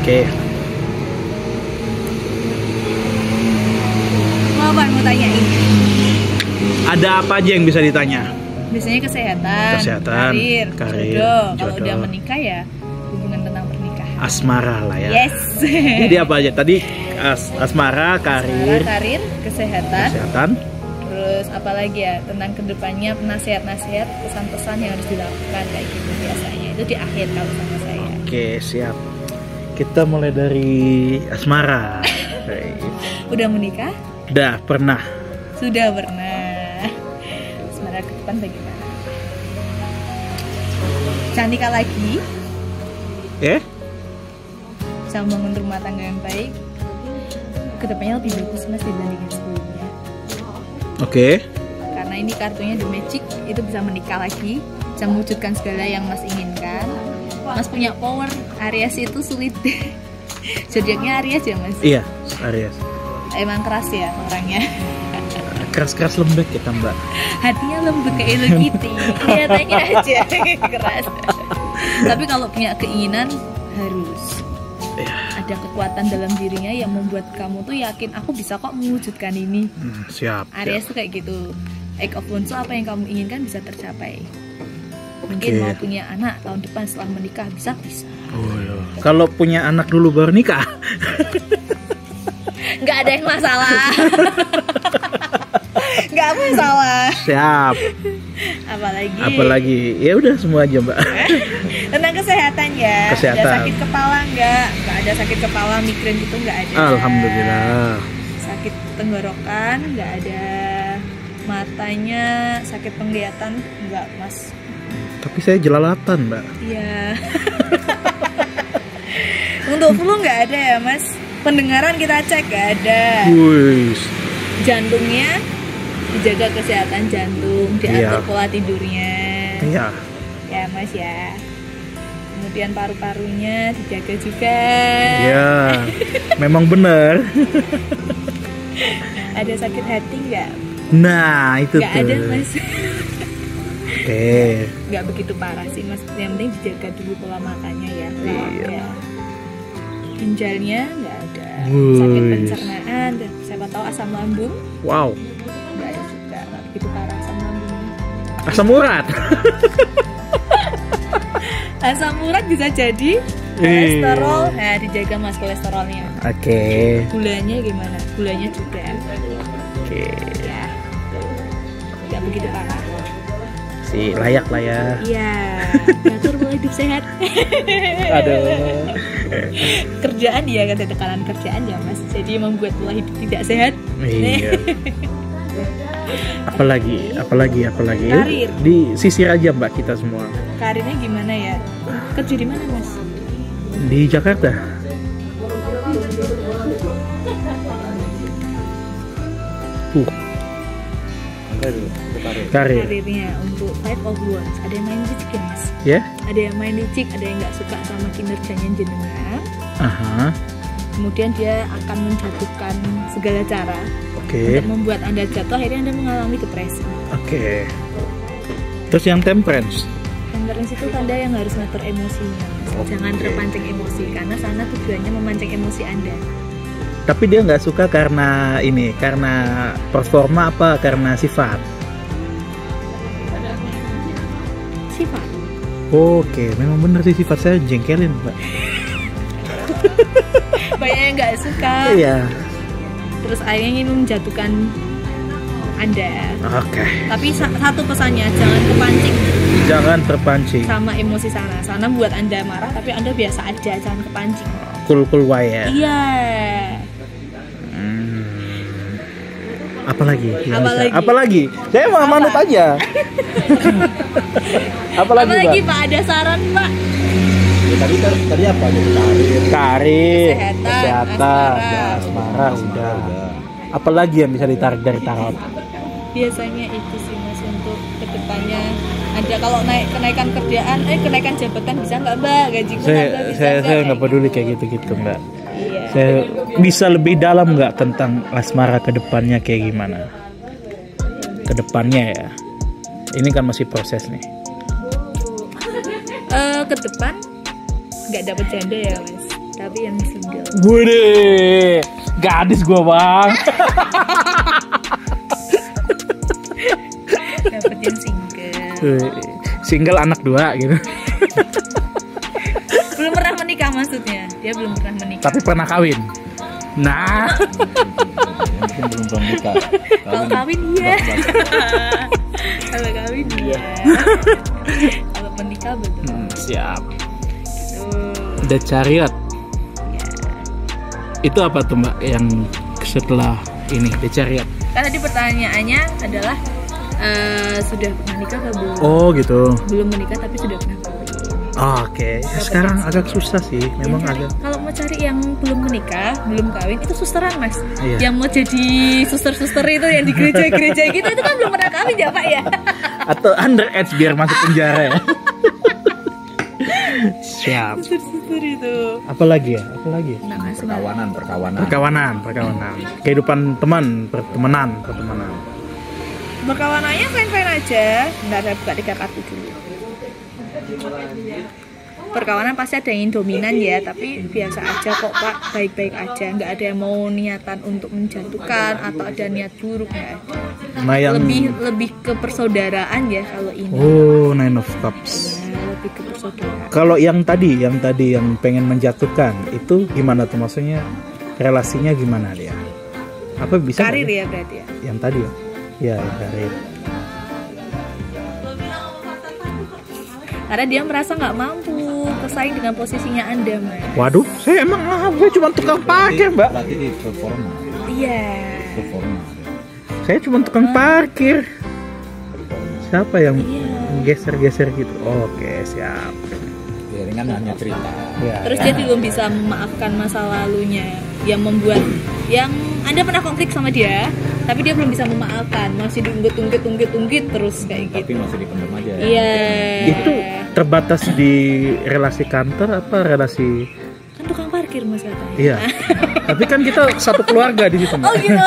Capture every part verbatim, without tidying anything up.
Oke. Mau apa mau tanyain? Ada apa aja yang bisa ditanya? Biasanya kesehatan, Kesehatan, karir, karir, jodoh. Kalau jodoh. udah menikah ya hubungan tentang pernikahan. Asmara lah ya. Yes. Jadi apa aja tadi? As asmara, karir, Asmara, karir, kesehatan. kesehatan. Terus apalagi ya tentang kedepannya nasihat-nasihat, pesan-pesan yang harus dilakukan kayak gitu biasanya. Itu di akhir kalau sama saya. Oke, siap. Kita mulai dari asmara. Baik. Udah menikah? Udah pernah. Sudah pernah. Asmara ke depan bagaimana? Cantika lagi? Eh? Bisa membangun rumah tangga yang baik. Kedepannya lebih bagus mas dibandingin sebelumnya. Oke. Karena ini kartunya The Magic, itu bisa menikah lagi, bisa mewujudkan segala yang mas inginkan. Mas punya power. Aries itu sulit. Zodiaknya Aries ya mas? Iya, Aries. Emang keras ya orangnya. Keras-keras lembek kita mbak. Hatinya lembut kayak Hello Kitty. Kelihatannya aja keras. Tapi kalau punya keinginan harus Ya. ada kekuatan dalam dirinya yang membuat kamu tuh yakin aku bisa kok mewujudkan ini. Hmm, siap. Aries siap. tuh kayak gitu. Egg of Wands tuh apa yang kamu inginkan bisa tercapai. Mungkin Oke. mau punya anak tahun depan setelah menikah bisa bisa. Oh, iya. Kalau punya anak dulu baru nikah. Nggak ada yang masalah. Nggak masalah. Siap. Apalagi. Apalagi ya udah semua aja mbak. Tentang kesehatan ya. Kesehatan. Ada sakit kepala nggak? Nggak ada sakit kepala, migrain gitu nggak ada. Alhamdulillah. Sakit tenggorokan nggak ada. Matanya sakit penglihatan nggak mas? Tapi saya jelalatan mbak. Iya. Untuk flu nggak ada ya mas? Pendengaran kita cek nggak ada. Wih. Jantungnya dijaga kesehatan jantung, diatur Iya. pola tidurnya. Iya. Ya mas ya. Kemudian paru-parunya dijaga juga. Iya. Memang benar. Ada sakit hati nggak? Nah itu Nggak tuh. ada mas. Oke. Nggak begitu parah sih mas. Yang penting dijaga dulu pola makannya ya. Iya. Ya. Ginjalnya nggak ada. Wuih. Sakit pencernaan, dan siapa tahu asam lambung Wow. nggak ada juga. Nggak begitu parah asam lambungnya. Asam urat. Asam urat bisa jadi kolesterol. Nah dijaga mas kolesterolnya. Oke. Gulanya gimana? Gulanya juga. Oke. Ya. Nggak begitu parah. Si layak lah ya. Iya. Ngatur pola hidup sehat. Aduh. Kerjaan ya kan tekanan kerjaan ya mas. Jadi membuat pola hidup tidak sehat. Iya. Apalagi, apalagi, apalagi. Karir. Disisir aja mbak kita semua. Karirnya gimana ya? Kerja di mana mas? Di Jakarta. Uh. Karir. Karirnya untuk Five of Wands ada yang main licik ya mas? Ya? Ada yang main licik, ada yang nggak suka sama kinerjanya jenengan. Aha. Kemudian dia akan menjatuhkan segala cara Oke. untuk membuat anda jatuh, akhirnya anda mengalami depresi. Oke. Terus yang temperance. Temperance itu tanda yang harus ngatur emosinya mas. Oke. Jangan terpancing emosi karena sana tujuannya memancing emosi anda. Tapi dia nggak suka karena ini, karena performa apa? Karena sifat. Sifat. Oke, memang bener sih sifat saya jengkelin, Mbak. Banyak yang nggak suka. Iya. Terus akhirnya ingin menjatuhkan anda. Oke. Tapi sa- satu pesannya, jangan kepancing Jangan terpancing. sama emosi sana. Sana buat anda marah, tapi anda biasa aja, jangan kepancing. Cool-cool wae ya. Iya. Hmm. Apalagi? yang Apalagi? bisa- Apalagi? Saya mah Apa? manut aja. Apalagi, Apalagi Mbak? Pak ada saran Pak? Tadi tadi apa? Karir. Karir. Kesehatan, Kesehatan. asmara. Asmara udah. Apalagi yang bisa ditarik dari tarot? Biasanya itu sih mas untuk kedepannya. Ada kalau naik kenaikan kerjaan, eh kenaikan jabatan bisa nggak mbak? Gajiku Saya nambah bisa saya nggak? saya nggak peduli kayak gitu-gitu, Mbak. Iya. Saya bisa lebih dalam nggak tentang asmara kedepannya kayak gimana? Kedepannya ya. Ini kan masih proses nih. Eh, ke depan nggak dapat janda ya mas. tapi yang single. Bude, gadis gua bang. Dapet yang single. Single anak dua gitu. Belum pernah menikah maksudnya. Dia belum pernah menikah. Tapi pernah kawin. Nah, mungkin belum pernah nikah. Kalau kawin iya. Kalau kawin iya. Kalau menikah belum. hmm, siap. Tuh. The Chariot. Ya. Itu apa tuh mbak yang setelah ini The Chariot? Karena di pertanyaannya adalah eh, sudah pernah nikah atau belum? Oh gitu. Belum menikah tapi sudah pernah kawin. Oh, Oke, okay. Sekarang agak susah sih, memang Yang cari- agak. Kalau mau cari yang belum menikah, belum kawin itu susteran mas. Iya. Yang mau jadi suster-suster itu yang di gereja-gereja gitu itu kan belum pernah kawin ya pak ya. Atau underage biar masuk penjara ya. Siap. Suster-suster itu. Apalagi ya? Apalagi? Nah, mas, Perkawanan, perkawanan. Perkawanan, perkawanan. Kehidupan teman, pertemanan, pertemanan. Perkawanannya fine-fine aja. Nggak ada buka tiga kartu dulu. Perkawanan pasti ada yang dominan ya, tapi biasa aja kok pak, baik-baik aja, nggak ada yang mau niatan untuk menjatuhkan atau ada niat buruk, nggak ada. Nah yang Lebih lebih ke persaudaraan ya kalau ini. Oh, Nine of Cups. Ya, lebih ke persaudaraan. Kalau yang tadi, yang tadi yang pengen menjatuhkan itu gimana tuh maksudnya? Relasinya gimana dia? Apa bisa? Karir nggak ya berarti ya. Yang tadi ya? Ya, yang karir. Karena dia merasa nggak mampu bersaing dengan posisinya anda mas. Waduh, saya emang ah, gue cuma tukang parkir mbak. Berarti di performa. Iya. Performa. Saya cuma tukang parkir. Siapa yang Iya. geser-geser gitu? Oke, siap. Ya, ini kan hanya cerita. Ya, Terus dia belum bisa memaafkan masa lalunya yang membuat yang anda pernah konflik sama dia, tapi dia belum bisa memaafkan, masih diungkit-ungkit-ungkit-ungkit terus kayak Tapi gitu. masih dipendam aja. Iya. Itu terbatas di relasi kantor apa relasi? Kan tukang parkir mas katanya. Iya. Tapi kan kita satu keluarga di situ. Mbak. Oh gitu.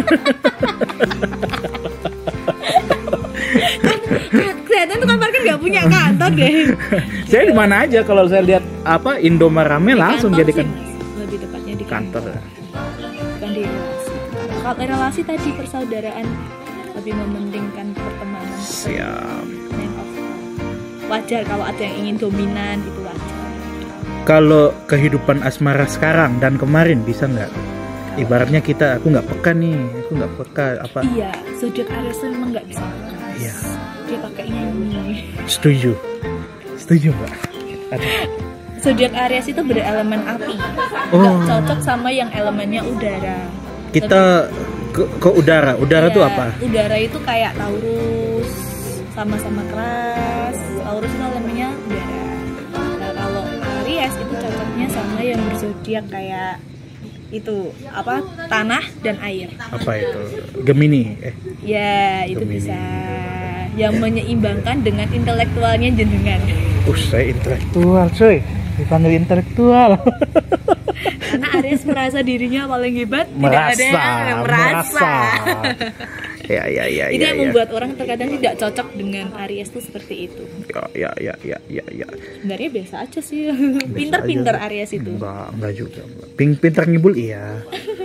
Kelihatan tukang parkir nggak punya kantor deh. Saya di mana aja kalau saya lihat apa Indomaret rame langsung Kantor jadikan sih, Mas. Lebih tepatnya di kantor. bukan di relasi. Kalau relasi tadi persaudaraan lebih mementingkan pertemanan. Siap. Nine of Cups. Wajar kalau ada yang ingin dominan itu wajar. Kalau kehidupan asmara sekarang dan kemarin bisa nggak? Ibaratnya kita, aku nggak peka nih, aku nggak peka apa? Iya, zodiak Aries itu memang nggak bisa. Iya. Dia pakainya ini. Setuju, setuju mbak. Ada. Zodiak Aries itu berelemen api. Oh. Nggak cocok sama yang elemennya udara. Kita ke, ke udara, udara Iya, tuh apa? Udara itu kayak Taurus, sama-sama keras. Taurus itu elemennya udara. Nah kalau Aries itu cocoknya sama yang berzodiak kayak itu apa tanah dan air. Apa itu? Gemini. Eh, Ya itu Gemini. bisa. Yang menyeimbangkan dengan intelektualnya jenengan. uh, saya intelektual, coy. Dipanggil intelektual. Karena Aries merasa dirinya paling hebat, merasa, tidak ada yang merasa. Ya, ya, ya, Itu ya, yang ya. membuat orang terkadang tidak cocok dengan Aries itu seperti itu. Ya, ya, ya, ya, ya, ya. Sebenarnya biasa aja sih. Pinter-pinter aja. Aries itu. Enggak, enggak juga. Ping, pintar ngibul iya.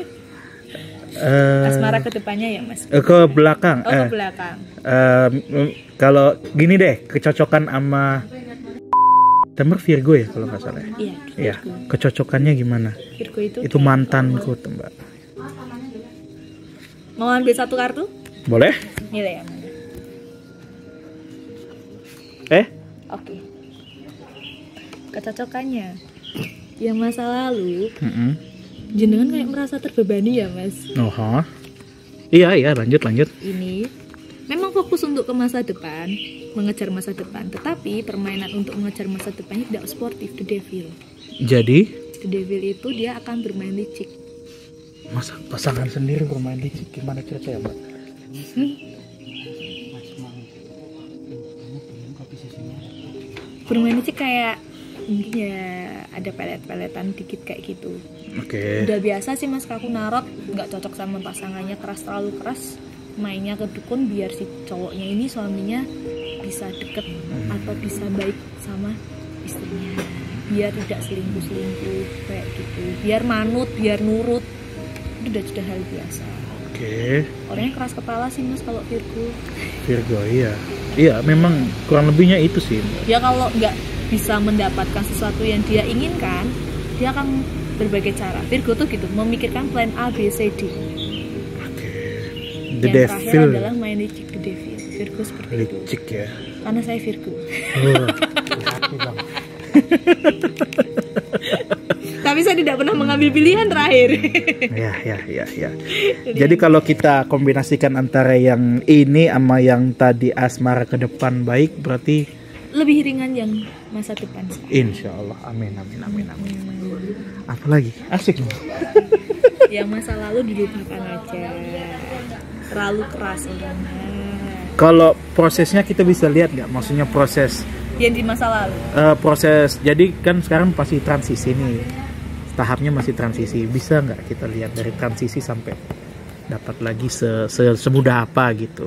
Eh, Asmara ke depannya ya Mas. eh, ke belakang. Oh ke eh, belakang. eh, mm, kalau gini deh, kecocokan sama Temer Virgo ya kalau nggak salah. ya? Iya. Iya, Virgo. kecocokannya gimana? Virgo itu. Itu mantanku tuh, Mbak. Mau ambil satu kartu? Boleh? Nilai yang mana? Eh? Oke. Kecocokannya. Yang masa lalu, Mm-mm. jenengan kayak merasa terbebani ya Mas. Oh, ha? Iya, iya, lanjut, lanjut. Ini memang fokus untuk ke masa depan, mengejar masa depan, tetapi permainan untuk mengejar masa depannya tidak sportif. The Devil. Jadi, The Devil itu dia akan bermain licik. masa pasangan sendiri bermain licik gimana ceritanya, Mbak? Hmm? Bermain licik kayak mungkin ya ada pelet-peletan dikit kayak gitu. Oke. Udah biasa sih Mas Kaku narot, nggak cocok sama pasangannya, keras terlalu keras, mainnya ke dukun biar si cowoknya ini suaminya bisa deket atau bisa baik sama istrinya, biar tidak selingkuh-selingkuh kayak gitu, biar manut, biar nurut, itu udah sudah hal biasa. Oke. Orangnya keras kepala sih mas kalau Virgo. Virgo iya, iya memang kurang lebihnya itu sih. Ya kalau nggak bisa mendapatkan sesuatu yang dia inginkan, dia akan berbagai cara. Virgo tuh gitu, memikirkan plan A, B, C, D. Oke. The Yang terakhir Devil. adalah main licik the devil. Virgo seperti itu. Licik ya. Karena saya Virgo. Oh, hati bang. Tapi saya tidak pernah mengambil pilihan terakhir. Ya, ya, ya, ya. Jadi kalau kita kombinasikan antara yang ini sama yang tadi asmara ke depan baik, berarti Lebih ringan yang masa depan. insya Allah, amin, amin, amin, amin. Apa lagi? Asik. Yang masa lalu dilupakan aja. Terlalu keras orangnya. Kalau prosesnya kita bisa lihat nggak? Maksudnya proses, Yang di masa lalu. eh, proses. Jadi kan sekarang pasti transisi nih. Tahapnya masih transisi. Bisa nggak kita lihat dari transisi sampai dapat lagi se, se- semudah apa gitu?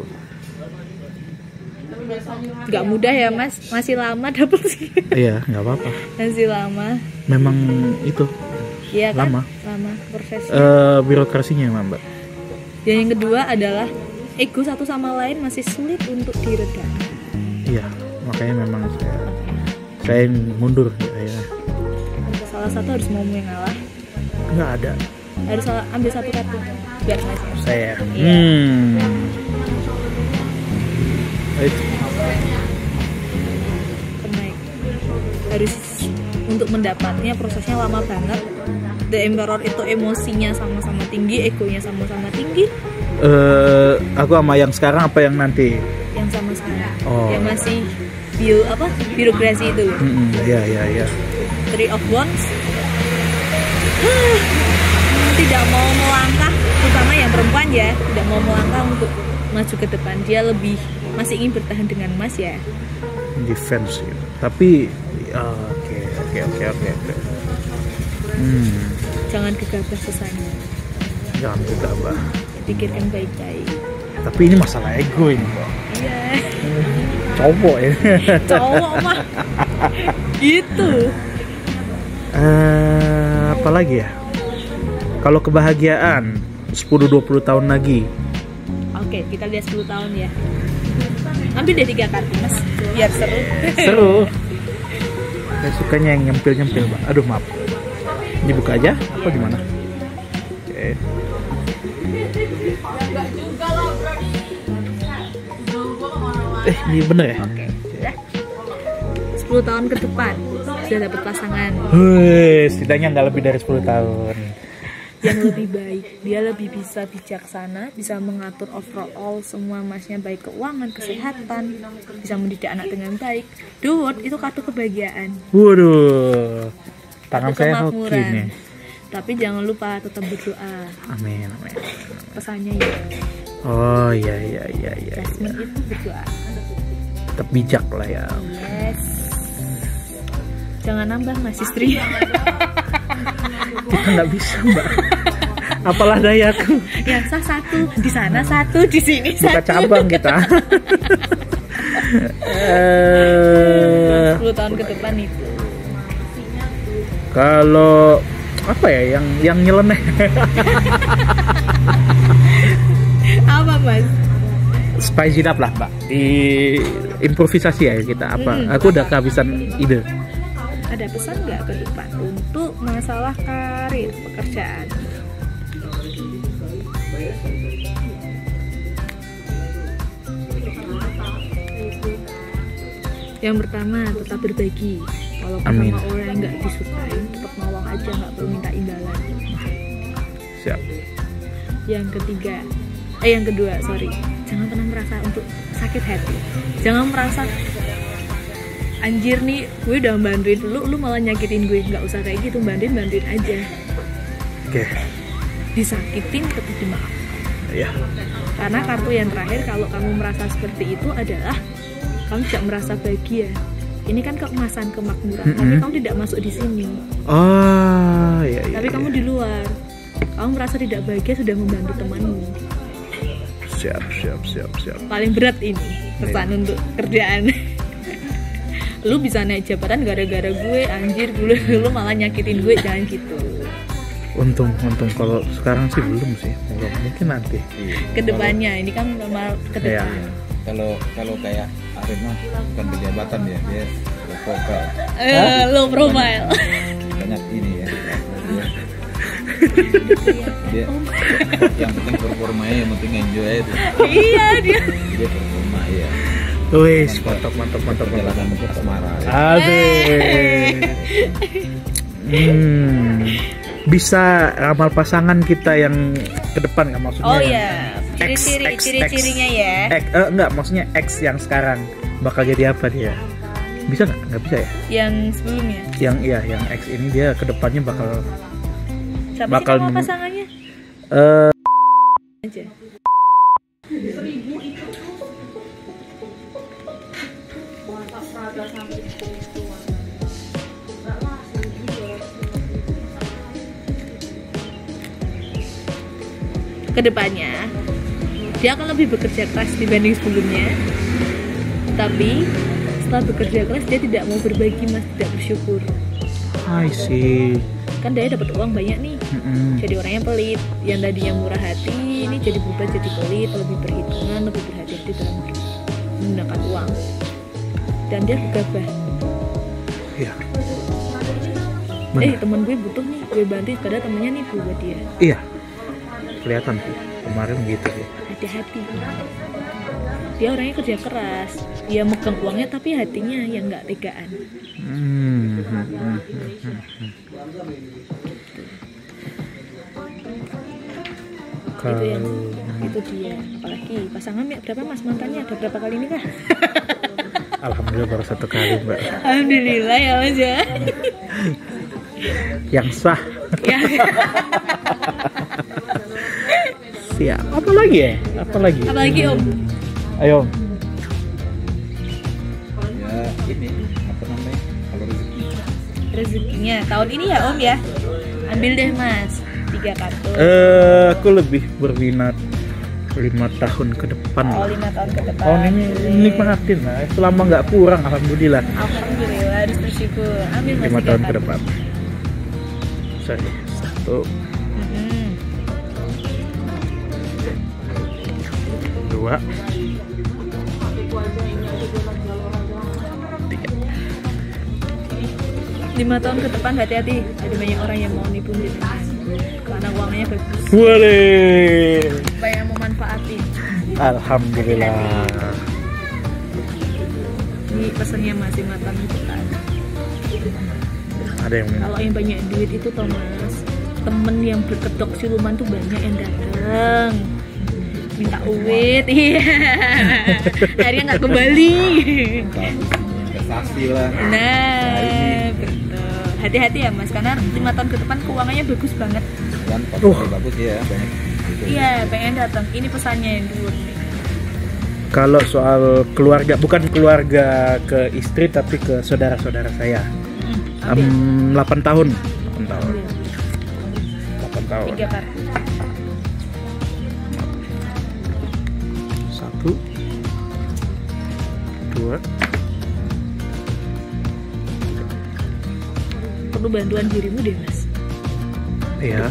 Nggak mudah ya mas, masih lama dapet sih. Iya, nggak apa-apa. Masih lama. Memang itu Iya kan? Lama. Lama prosesnya. eh, birokrasinya Mbak. Dan yang kedua adalah ego satu sama lain masih sulit untuk diredam. Iya, makanya memang saya saya mundur ya. Salah satu harus mau mengalah, Nggak ada harus salah, ambil satu kartu biar selesai. saya. Iya. Hmm. Itu. Kenaik. Harus untuk mendapatnya prosesnya lama banget. The Emperor itu emosinya sama-sama tinggi, egonya sama-sama tinggi. Eh, aku sama yang sekarang apa yang nanti? Yang sama sekarang, Oh. yang masih bio apa birokrasi itu. Hmm, ya, ya, ya. Three of Wands. Tidak mau melangkah, terutama yang perempuan ya, tidak mau melangkah untuk maju ke depan. Dia lebih masih ingin bertahan dengan Mas ya. Defense gitu. Tapi ya, oke, oke, oke, oke, oke. Hmm, Jangan gegabah sesanya. jangan gegabah. Pikirkan baik-baik. Tapi ini masalah ego ini, Mbak. Iya. Cowok ya. Cowok mah. Gitu. Eh, apa lagi ya? Kalau kebahagiaan sepuluh dua puluh tahun lagi. Oke, kita lihat sepuluh tahun ya. Ambil deh tiga kartu Mas, biar seru. Seru. Saya sukanya yang nyempil-nyempil, Pak. Aduh, maaf. Dibuka aja apa gimana? Oke. Eh, ini bener ya? Oke, sudah. sepuluh tahun ke depan sudah dapat pasangan Wih, setidaknya nggak lebih dari sepuluh tahun. yang lebih baik. Dia lebih bisa bijaksana, bisa mengatur overall semua Masnya, baik keuangan, kesehatan, bisa mendidik anak dengan baik. Duwot itu kartu kebahagiaan. Waduh. Tangan Kartu saya hoki kemakmuran. nih. Tapi jangan lupa tetap berdoa. Amin, amin. Pesannya ya. Oh iya iya iya iya. iya. Jasmine itu berdoa. Tetap bijak lah ya. Yes. Jangan nambah Mas istri. Kita nggak bisa, Mbak. Apalah dayaku. Yang sah satu, di sana satu, di sini Buka satu. cabang kita. Eh, sepuluh tahun ke depan itu. kalau apa ya yang yang nyeleneh? Apa Mas? Spice it up lah, Mbak. Di improvisasi ya kita apa? Mm-mm. Aku udah kehabisan ide. Ada pesan nggak ke depan untuk masalah karir pekerjaan? Yang pertama, tetap berbagi. Kalau Amin. sama orang yang nggak disukai, tetap nolong aja, nggak perlu minta imbalan. Siap. Yang ketiga, eh yang kedua, sorry, jangan pernah merasa untuk sakit hati. Jangan merasa anjir nih, gue udah bantuin lu, lu malah nyakitin gue. Nggak usah kayak gitu, bantuin bantuin aja. Oke. Disakitin tetap dimaafkan. Ya. Karena kartu yang terakhir, kalau kamu merasa seperti itu adalah kamu tidak merasa bahagia. Ini kan keemasan, kemakmuran, tapi Mm-mm. kamu tidak masuk di sini. Oh iya iya. Tapi kamu iya. di luar. Kamu merasa tidak bahagia sudah membantu temanmu. Siap siap siap siap. Paling berat ini pesan untuk kerjaan. lu bisa naik jabatan gara-gara gue, anjir gue lu malah nyakitin gue, jangan gitu. Untung, untung kalau sekarang sih belum sih, belum. Mungkin nanti. Iya. Kedepannya ini kan normal ke Iya. depan. Kalau kalau kayak Arif mah bukan pejabatan ya, dia vokal. Eh, low profile. Banyak ini ya. Dia, yang penting performanya, yang penting enjoy itu. Iya dia. Dia performa ya. Wih, mantap, mantap, mantap, mantap. Perjalanan ke asmara. Ya. Asik. Hmm. Bisa ramal pasangan kita yang ke depan nggak maksudnya? Oh iya, X, ciri-ciri X, ciri-cirinya ya. X, eh, enggak, maksudnya X yang sekarang bakal jadi apa dia? Bisa nggak? Nggak bisa ya? Yang sebelumnya. Yang iya, yang X ini dia ke depannya bakal Siapa bakal sih nama men- pasangannya? eh Aja. Kedepannya dia akan lebih bekerja keras dibanding sebelumnya, tapi setelah bekerja keras dia tidak mau berbagi, mas, tidak bersyukur. I see. Kan dia dapat uang banyak nih, Mm-mm. jadi orangnya pelit. Yang tadinya murah hati ini jadi berubah jadi pelit, lebih perhitungan, lebih berhati-hati dalam menggunakan uang, dan dia gegabah. Iya. Eh Benar. teman gue butuh nih, gue bantu, kadang temennya nih buat dia. Iya. Kelihatan sih. Kemarin gitu sih. Hati-hati, dia orangnya kerja keras, dia megang uangnya tapi hatinya yang nggak tegaan. Hmm, hmm, hmm, hmm, hmm, hmm. Itu yang Kalau itu dia. Apalagi pasangan berapa mas mantannya, ada berapa kali nikah? alhamdulillah baru satu kali, Mbak. Alhamdulillah ya mas ya. Yang sah. Ya. Siap. Apa lagi ya? Apa lagi? Apalagi om, Ayo. Ya ini apa namanya? Kalau rezeki. rezekinya tahun ini ya om ya. Ambil deh mas, tiga kartu. Eh, aku lebih berminat lima tahun ke depan. Oh lah. lima tahun ke depan. Tahun ini nikmatin lah. Selama nggak kurang, alhamdulillah. Alhamdulillah, harus bersyukur. Ambil mas Lima tiga tahun ke kartu. depan. Sorry. Satu, Mm-mm. dua, tiga. Lima tahun ke depan hati-hati, ada banyak orang yang mau nipu nipu karena uangnya bagus, Boleh. banyak yang mau manfaatin. Alhamdulillah. Ini pesannya masih matang gitu kan. Ada yang minta. Kalau yang banyak duit itu Thomas, temen yang berkedok siluman tuh banyak yang datang minta uit, iya. Akhirnya nggak kembali. Bagus investasi lah. Nah, betul. Hati-hati ya mas, karena lima tahun ke depan keuangannya bagus banget. Dan Uh. portfolio bagus ya banyak. Gitu. Iya, pengen datang. Ini pesannya yang dulu nih. Kalau soal keluarga, bukan keluarga ke istri tapi ke saudara-saudara saya. Hmm, ambil. Em, delapan tahun. delapan tahun. Ambil. delapan tahun. Tiga kartu. Satu, dua, Perlu bantuan dirimu deh mas. iya.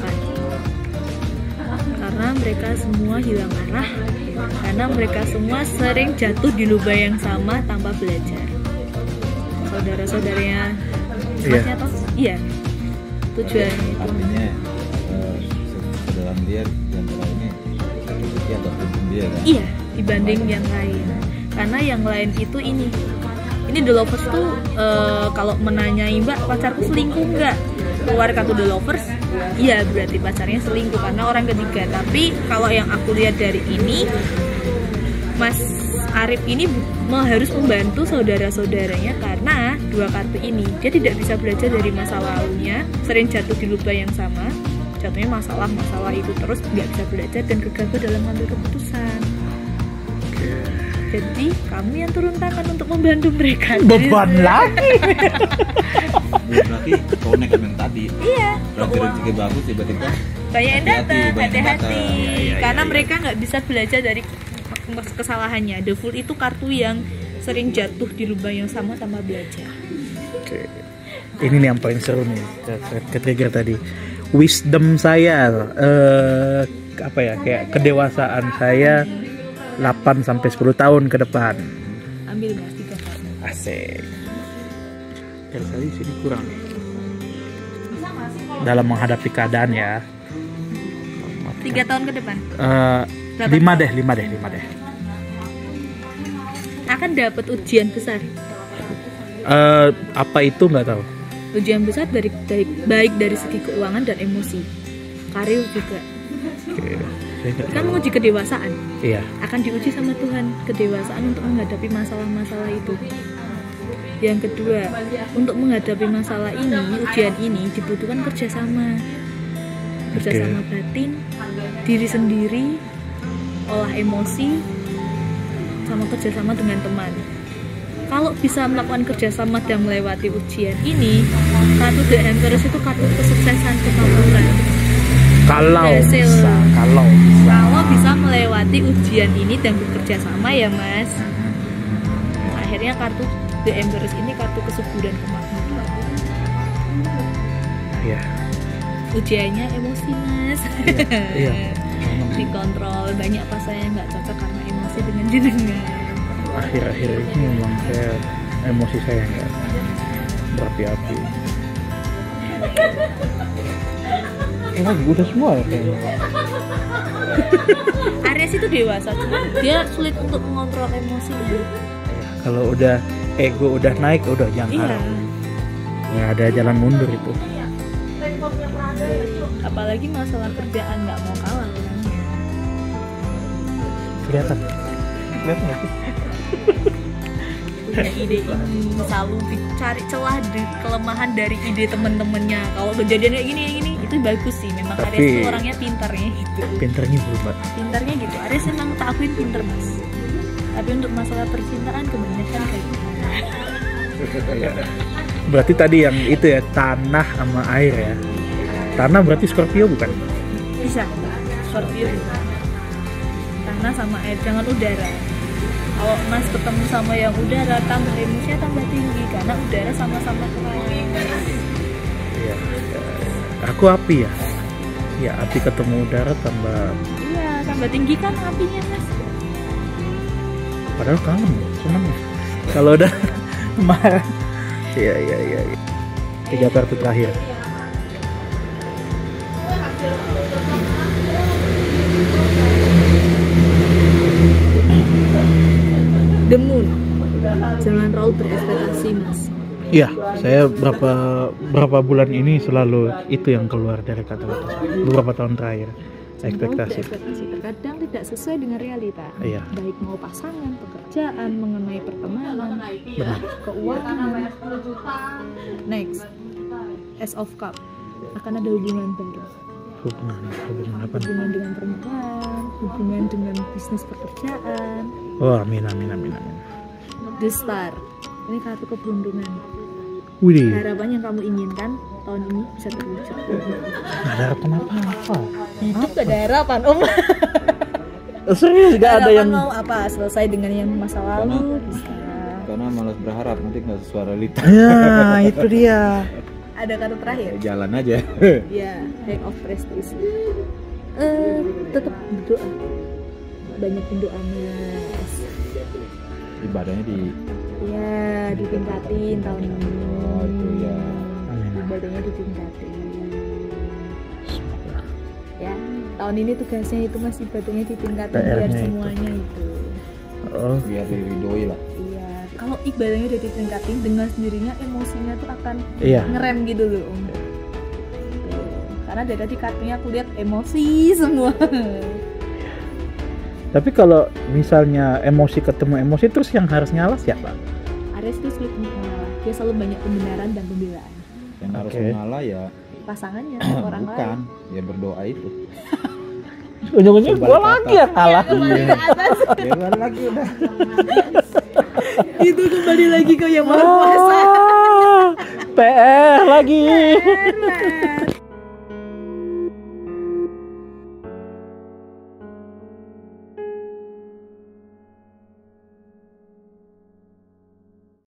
Karena mereka semua hilang arah, karena mereka semua sering jatuh di lubang yang sama tanpa belajar. Saudara-saudaranya Iya. masnya toh? Iya. Tujuannya itu. Artinya eh, sedalam dia di antara ini rezeki agak untung dia kan. Iya, dibanding yang lain. Karena yang lain itu ini. Ini The Lovers tuh eh, kalau menanyai mbak pacarku selingkuh nggak? Keluar kartu The Lovers, iya berarti pacarnya selingkuh karena orang ketiga. Tapi kalau yang aku lihat dari ini, Mas Arif ini mau harus membantu saudara-saudaranya karena dua kartu ini dia tidak bisa belajar dari masa lalunya, sering jatuh di lubang yang sama, jatuhnya masalah-masalah itu terus nggak bisa belajar dan gegabah dalam mengambil keputusan. Oke. Jadi kamu yang turun tangan untuk membantu mereka. Beban lagi. Ya, berarti connect dengan tadi. Iya. Berarti rezeki bagus tiba-tiba. Banyak yang Hati-hati, datang, banyak yang hati-hati. datang. Ya, ya, Karena ya, mereka nggak bisa belajar dari kesalahannya. The Fool itu kartu yang sering jatuh di lubang yang sama tanpa belajar. Oke. Ini nih yang paling seru nih ke trigger tadi. Wisdom saya eh, apa ya kayak kedewasaan saya delapan sampai sepuluh tahun ke depan. Ambil mas tiga kartu. Asik. Dari tadi sini kurang nih. Dalam menghadapi keadaan ya. Tiga tahun ke depan. Eh, lima deh, lima deh, lima deh. Akan dapat ujian besar. Eh, apa itu nggak tahu. Ujian besar dari baik, baik dari segi keuangan dan emosi, karir juga. Oke. Saya nggak Kan tahu. menguji kedewasaan. Iya. Akan diuji sama Tuhan kedewasaan untuk menghadapi masalah-masalah itu. Yang kedua, untuk menghadapi masalah ini, ujian ini dibutuhkan kerjasama, kerjasama Oke. batin, diri sendiri, olah emosi, sama kerjasama dengan teman. Kalau bisa melakukan kerjasama dan melewati ujian ini, kartu The Empress itu kartu kesuksesan kemakmuran. Kalau Berhasil. bisa, kalau bisa. Kalau bisa melewati ujian ini dan bekerja sama ya mas. Akhirnya kartu The Empress ini kartu kesuburan kemakmuran. Iya. Ujiannya emosi mas. Iya. Dikontrol, banyak pasangan yang nggak cocok karena emosi dengan jenengan. Akhir-akhir ini memang saya emosi saya nggak berapi-api. Eh, lagi udah semua ya kayaknya. Aries itu dewasa, cuman dia sulit untuk mengontrol emosi. Kalau udah ego udah naik udah jangan Iya. harap. Nggak ada jalan mundur itu. Apalagi masalah kerjaan nggak mau kalah orangnya. Kelihatan. Kelihatan nggak sih? Punya ide ini selalu dicari celah di kelemahan dari ide temen-temennya. Kalau kejadian kayak gini gini itu bagus sih. Memang Tapi- Aries itu orangnya pintarnya gitu. Pinternya berubah. Pintarnya gitu. Aries memang tak akuin pinter mas. Tapi untuk masalah percintaan kebanyakan kayak gitu. Berarti tadi yang itu ya tanah sama air ya. Tanah berarti Scorpio bukan? Bisa. Scorpio. Tanah sama air, jangan udara. Kalau mas ketemu sama yang udara, tambah emosinya tambah tinggi karena udara sama-sama keras. Iya. Aku api ya. Ya api ketemu udara tambah. Iya, tambah tinggi kan apinya mas. Padahal kalem, seneng. Kalau udah marah. Iya iya iya. iya. Tiga kartu terakhir. The Moon. Jangan terlalu berekspektasi mas. Iya, saya berapa berapa bulan ini selalu itu yang keluar dari kata-kata. Beberapa tahun terakhir. Jangan terlalu Ekspektasi. berekspektasi. Terkadang tidak sesuai dengan realita. Iya. Baik mau pasangan, pekerjaan, mengenai pertemanan, Benar. keuangan. Next, Ace of Cup. Akan ada hubungan baru. Hubungan, hubungan apa nih? Hubungan dengan perempuan, hubungan dengan bisnis pekerjaan. Oh, amin amin amin amin. The Star. Ini kartu keberuntungan. Wih, Harapan yang kamu inginkan tahun ini bisa terwujud. nggak ada harapan apa-apa. Hidup gak ada harapan, Om. Serius gak ada Harapan yang mau apa? Selesai dengan yang masa lalu bisa. Karena malas berharap nanti nggak sesuai realita. ya itu dia. Ada kartu terakhir. Ya, jalan aja. Ya, Hang of Prestige. Eh, tetap berdoa. Banyakin doa mas. Ibadahnya di Ya, ditingkatin tahun ini. Oh, itu ya. Amin. Ibadahnya ditingkatin. Semoga. Ya, tahun ini tugasnya itu mas ibadahnya ditingkatin P R-nya biar itu. semuanya itu. Oh, biar diridoi lah. Iya, kalau ibadahnya udah ditingkatin dengan sendirinya emosinya tuh akan iya. ngerem gitu loh Om. Tuh. Karena dari tadi kartunya aku lihat emosi semua. Tapi kalau misalnya emosi ketemu emosi terus yang harus ngalah siapa? Aries itu sulit untuk mengalah. Dia selalu banyak pembenaran dan pembelaan. Yang harus Oke. mengalah ya Pasangannya orang bukan, lain. ya berdoa itu. Ujung-ujungnya Kembali gua ke lagi atas. yang ngalah. Kembali ke atas. Ya balik lagi udah. Itu kembali lagi ke yang maha kuasa. Ah, P R lagi. Mas.